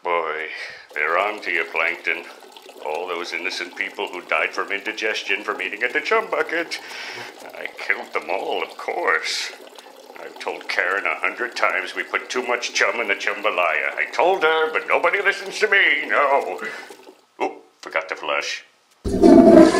Boy, they're on to you, Plankton. All those innocent people who died from indigestion from eating at the chum bucket. I killed them all, of course. I've told Karen 100 times we put too much chum in the jambalaya. I told her, but nobody listens to me, no. Oh, forgot to flush.